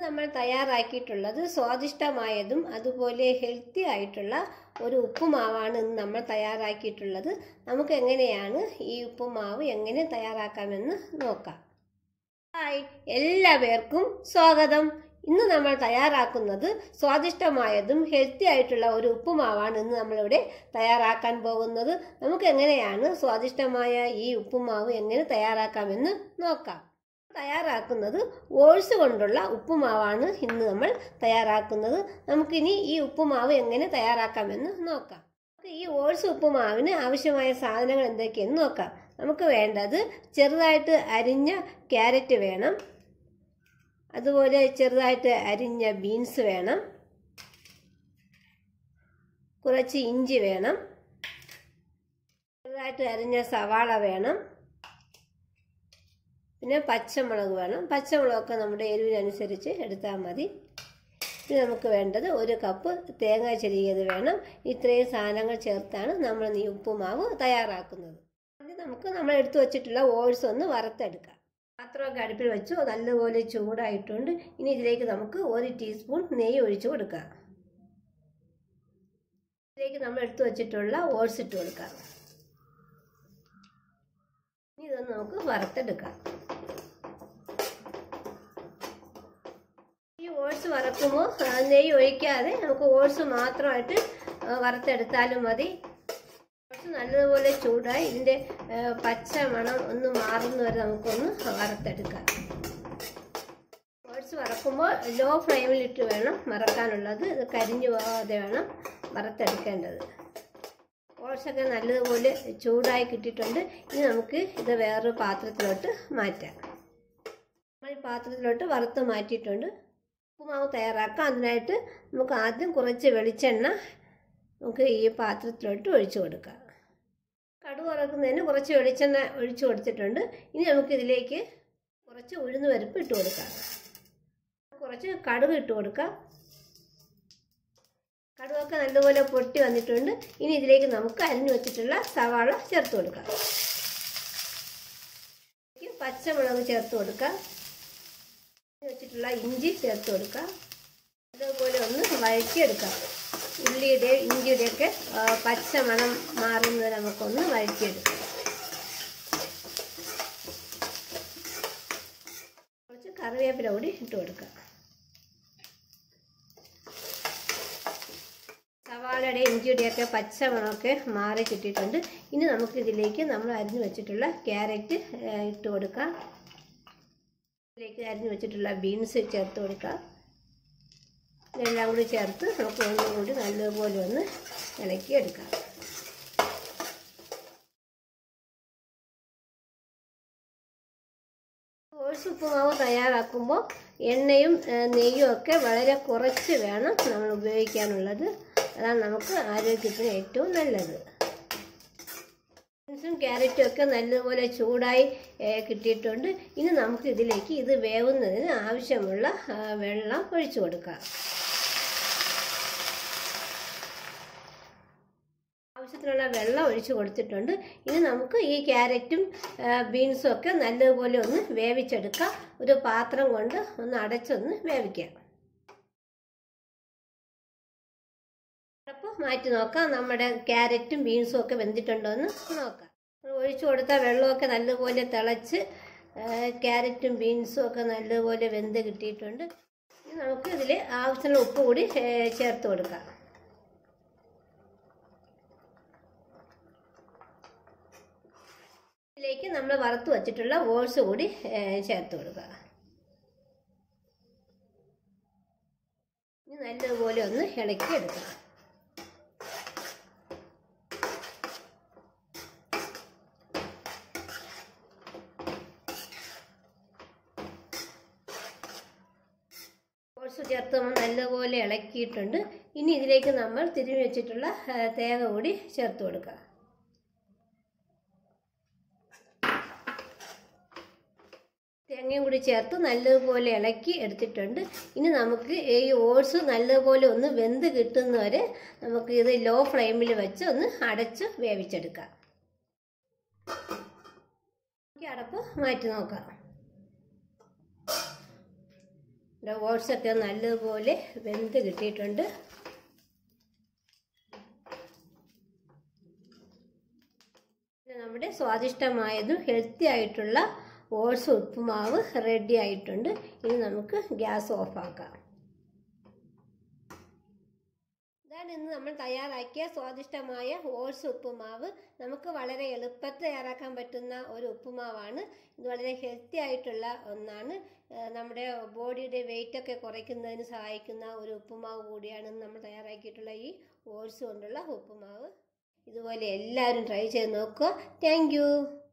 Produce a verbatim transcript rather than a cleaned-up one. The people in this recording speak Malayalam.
നമ്മൾ തയ്യാറാക്കിയിട്ടുള്ളത് സ്വാദിഷ്ടമായതും അതുപോലെ ഹെൽത്തി ആയിട്ടുള്ള ഒരു ഉപ്പുമാവാണ് ഇന്ന് നമ്മൾ തയ്യാറാക്കിയിട്ടുള്ളത്. നമുക്ക് എങ്ങനെയാണ് ഈ ഉപ്പുമാവ് എങ്ങനെ തയ്യാറാക്കാമെന്ന് നോക്കാം. ഹായ്, എല്ലാവർക്കും സ്വാഗതം. ഇന്ന് നമ്മൾ തയ്യാറാക്കുന്നത് സ്വാദിഷ്ടമായതും ഹെൽത്തി ആയിട്ടുള്ള ഒരു ഉപ്പുമാവാണ് ഇന്ന് നമ്മളിവിടെ തയ്യാറാക്കാൻ പോകുന്നത്. നമുക്ക് എങ്ങനെയാണ് സ്വാദിഷ്ടമായ ഈ ഉപ്പുമാവ് എങ്ങനെ തയ്യാറാക്കാമെന്ന് നോക്കാം. തയ്യാറാക്കുന്നത് ഓട്സ് കൊണ്ടുള്ള ഉപ്പുമാവാണ് ഇന്ന് നമ്മൾ തയ്യാറാക്കുന്നത്. നമുക്കിനി ഈ ഉപ്പുമാവ് എങ്ങനെ തയ്യാറാക്കാമെന്ന് നോക്കാം. ഈ ഓട്സ് ഉപ്പുമാവിന് ആവശ്യമായ സാധനങ്ങൾ എന്തൊക്കെയെന്ന് നോക്കാം. നമുക്ക് വേണ്ടത് ചെറുതായിട്ട് അരിഞ്ഞ ക്യാരറ്റ് വേണം, അതുപോലെ ചെറുതായിട്ട് അരിഞ്ഞ ബീൻസ് വേണം, കുറച്ച് ഇഞ്ചി വേണം, ചെറുതായിട്ട് അരിഞ്ഞ സവാള വേണം, പിന്നെ പച്ചമുളക് വേണം. പച്ചമുളകൊക്കെ നമ്മുടെ എരിവിനനുസരിച്ച് എടുത്താൽ മതി. പിന്നെ നമുക്ക് വേണ്ടത് ഒരു കപ്പ് തേങ്ങ ചെറിയത് വേണം. ഇത്രയും സാധനങ്ങൾ ചേർത്താണ് നമ്മൾ ഈ ഉപ്പുമാവ് തയ്യാറാക്കുന്നത്. ആദ്യം നമുക്ക് നമ്മൾ എടുത്തു വച്ചിട്ടുള്ള ഓട്സ് ഒന്ന് വറുത്തെടുക്കാം. പാത്രമൊക്കെ അടുപ്പിൽ വെച്ചു നല്ലപോലെ ചൂടായിട്ടുണ്ട്. ഇനി ഇതിലേക്ക് നമുക്ക് ഒരു ടീസ്പൂൺ നെയ്യ് ഒഴിച്ചു കൊടുക്കാം. ഇതിലേക്ക് നമ്മൾ എടുത്തു വച്ചിട്ടുള്ള ഓട്സ് ഇട്ട് കൊടുക്കാം. ഇനി ഇതൊന്ന് നമുക്ക് വറുത്തെടുക്കാം. ഈ ഓട്സ് വറക്കുമ്പോൾ നെയ്യ് ഒഴിക്കാതെ നമുക്ക് ഓട്സ് മാത്രമായിട്ട് വറുത്തെടുത്താലും മതി. ഓട്സ് നല്ലതുപോലെ ചൂടായി ഇതിൻ്റെ പച്ച മണം ഒന്ന് മാറുന്ന വരെ നമുക്കൊന്ന് വറുത്തെടുക്കാം. ഓട്സ് വറക്കുമ്പോൾ ലോ ഫ്ലെയിമിലിട്ട് വേണം വറക്കാനുള്ളത്. ഇത് കരിഞ്ഞു പോകാതെ വേണം വറുത്തെടുക്കേണ്ടത്. ഓട്സൊക്കെ നല്ലതുപോലെ ചൂടായി കിട്ടിയിട്ടുണ്ട്. ഇനി നമുക്ക് ഇത് വേറൊരു പാത്രത്തിലോട്ട് മാറ്റാം. നമ്മൾ ഈ പാത്രത്തിലോട്ട് വറുത്ത് മാറ്റിയിട്ടുണ്ട്. ഉപ്പുമാവ് തയ്യാറാക്കാം. അതിനായിട്ട് നമുക്ക് ആദ്യം കുറച്ച് വെളിച്ചെണ്ണ നമുക്ക് ഈ പാത്രത്തിലോട്ട് ഒഴിച്ചു കൊടുക്കാം. കടുക് വറക്കുന്നതിന് കുറച്ച് വെളിച്ചെണ്ണ ഒഴിച്ചു കൊടുത്തിട്ടുണ്ട്. ഇനി നമുക്കിതിലേക്ക് കുറച്ച് ഉഴുന്ന് പരിപ്പ് ഇട്ട് കൊടുക്കാം. കുറച്ച് കടുക് ഇട്ട് കൊടുക്കാം. കടുകൊക്കെ നല്ലപോലെ പൊട്ടി വന്നിട്ടുണ്ട്. ഇനി ഇതിലേക്ക് നമുക്ക് അരിഞ്ഞു വെച്ചിട്ടുള്ള സവാള ചേർത്ത് കൊടുക്കാം. പച്ചമുളക് ചേർത്ത് കൊടുക്കാം. വെച്ചിട്ടുള്ള ഇഞ്ചി ചേർത്ത് കൊടുക്കാം. അതുപോലെ ഒന്ന് വഴറ്റിയെടുക്കാം. ഉള്ളിയുടെ ഇഞ്ചിയുടെയൊക്കെ പച്ച മണം മാറുന്നത് നമുക്കൊന്ന് വഴറ്റിയെടുക്കാം. കുറച്ച് കറിവേപ്പില കൂടി ഇട്ട് കൊടുക്കാം. സവാളയുടെ ഇഞ്ചിയുടെയൊക്കെ പച്ച മണമൊക്കെ മാറി കിട്ടിയിട്ടുണ്ട്. ഇനി നമുക്ക് ഇതിലേക്ക് നമ്മൾ അരിഞ്ഞു വെച്ചിട്ടുള്ള ക്യാരറ്റ് ഇട്ട് കൊടുക്കാം. ഇതിലേക്ക് അരിഞ്ഞു വെച്ചിട്ടുള്ള ബീൻസ് ചേർത്ത് കൊടുക്കാം. ഇതെല്ലാം കൂടി ചേർത്ത് നമുക്ക് ഒന്നും കൂടി നല്ലതുപോലെ ഒന്ന് ഇളക്കിയെടുക്കാം. ഓട്സ് ഉപ്പുമാവ് തയ്യാറാക്കുമ്പോൾ എണ്ണയും നെയ്യും ഒക്കെ വളരെ കുറച്ച് വേണം നമ്മൾ ഉപയോഗിക്കാനുള്ളത്. അതാണ് നമുക്ക് ആരോഗ്യത്തിന് ഏറ്റവും നല്ലത്. ബീൻസും ക്യാരറ്റും ഒക്കെ നല്ലതുപോലെ ചൂടായി കിട്ടിയിട്ടുണ്ട്. ഇനി നമുക്ക് ഇതിലേക്ക് ഇത് വേവുന്നതിന് ആവശ്യമുള്ള വെള്ളം ഒഴിച്ചു കൊടുക്കാം. ആവശ്യത്തിനുള്ള വെള്ളം ഒഴിച്ചു കൊടുത്തിട്ടുണ്ട്. ഇനി നമുക്ക് ഈ ക്യാരറ്റും ബീൻസും ഒക്കെ നല്ലതുപോലെ ഒന്ന് വേവിച്ചെടുക്കാം. ഒരു പാത്രം കൊണ്ട് ഒന്ന് അടച്ചൊന്ന് വേവിക്കാം. അപ്പോൾ മാറ്റി നോക്കാം. നമ്മുടെ ക്യാരറ്റും ബീൻസും ഒക്കെ വെന്തിട്ടുണ്ടോ എന്ന് നോക്കാം. ഒഴിച്ചു കൊടുത്ത വെള്ളമൊക്കെ നല്ലപോലെ തിളച്ച് ക്യാരറ്റും ബീൻസും ഒക്കെ നല്ലപോലെ വെന്ത് കിട്ടിയിട്ടുണ്ട്. ഇനി നമുക്ക് ഇതിൽ ആവശ്യമുള്ള ഉപ്പ് കൂടി ചേർത്ത് കൊടുക്കാം. ഇതിലേക്ക് നമ്മൾ വറുത്ത് വച്ചിട്ടുള്ള ഓട്സ് കൂടി ചേർത്ത് കൊടുക്കുക. ഇനി നല്ലതുപോലെ ഒന്ന് ഇളക്കി എടുക്കാം. ഓട്സ് ചേർത്ത് നമ്മൾ നല്ലപോലെ ഇളക്കിയിട്ടുണ്ട്. ഇനി ഇതിലേക്ക് നമ്മൾ തിരുമ്മി വെച്ചിട്ടുള്ള തേങ്ങ കൂടി ചേർത്ത് കൊടുക്കുക. തേങ്ങയും കൂടി ചേർത്ത് നല്ലതുപോലെ ഇളക്കി എടുത്തിട്ടുണ്ട്. ഇനി നമുക്ക് ഈ ഓട്സ് നല്ലതുപോലെ ഒന്ന് വെന്ത് കിട്ടുന്നവരെ നമുക്ക് ഇത് ലോ ഫ്ലെയിമിൽ വെച്ച് ഒന്ന് അടച്ച് വേവിച്ചെടുക്കാം. അടപ്പ് മാറ്റി നോക്കാം. ഇവിടെ ഓട്സൊക്കെ നല്ലതുപോലെ വെന്ത് കിട്ടിയിട്ടുണ്ട്. നമ്മുടെ സ്വാദിഷ്ടമായതും ഹെൽത്തി ആയിട്ടുള്ള ഓട്സ് ഉപ്പുമാവ് റെഡി ആയിട്ടുണ്ട്. ഇനി നമുക്ക് ഗ്യാസ് ഓഫാക്കാം. ഇതാണ് ഇന്ന് നമ്മൾ തയ്യാറാക്കിയ സ്വാദിഷ്ടമായ ഓട്സ് ഉപ്പുമാവ്. നമുക്ക് വളരെ എളുപ്പത്തിൽ തയ്യാറാക്കാൻ പറ്റുന്ന ഒരു ഉപ്പുമാവാണ്. ഇത് വളരെ ഹെൽത്തി ആയിട്ടുള്ള ഒന്നാണ്. നമ്മുടെ ബോഡിയുടെ വെയിറ്റ് ഒക്കെ കുറയ്ക്കുന്നതിന് സഹായിക്കുന്ന ഒരു ഉപ്പുമാവ് കൂടിയാണ് നമ്മൾ തയ്യാറാക്കിയിട്ടുള്ള ഈ ഓട്സ് കൊണ്ടുള്ള ഉപ്പുമാവ്. ഇതുപോലെ എല്ലാവരും ട്രൈ ചെയ്ത് നോക്കുക. Thank U.